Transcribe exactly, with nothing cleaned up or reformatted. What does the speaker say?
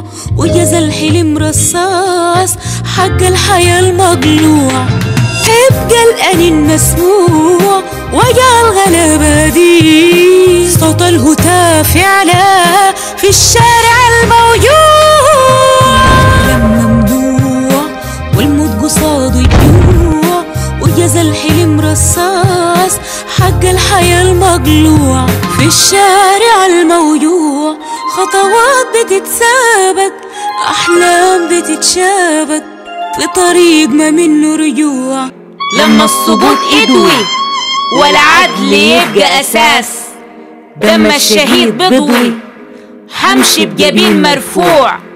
دموع وجاز الحلم رصاص حق الحياة المضلوع. يبقى الأنين مسموع وجع الغلبة دي صوت الهتاف يعلى في الشارع الموجوع. لما ممدوع والموت قصاده يجوع وجاز الحلم رصاص حق الحياة المقلوع. في الشارع الموجوع خطوات بتتسابق أحلام بتتشابك في طريق ما منه رجوع. لما السقوط يدوي والعدل يبقى أساس دم الشهيد بضوي، حمشي بجبين مرفوع